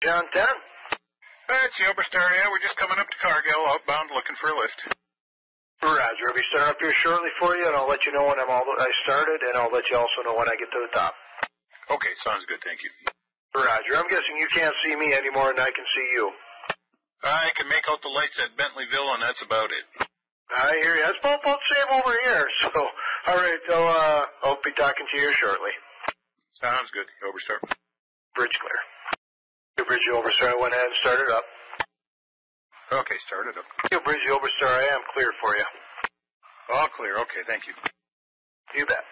John 10. It's the Oberstar, yeah. We're just coming up to Cargill, outbound, looking for a lift. Roger, I'll be starting up here shortly for you, and I'll let you know when I started, and I'll let you also know when I get to the top. Okay, sounds good, thank you. Roger, I'm guessing you can't see me anymore than I can see you. I can make out the lights at Bentleyville, and that's about it. I hear you. It's about the same over here, so, all right, I'll be talking to you shortly. Sounds good, Oberstar. Bridge clear. Your Bridge Oberstar, I went ahead and started up. Okay, start it up. Your Bridge Oberstar, I am clear for you. All clear, okay, thank you. You bet.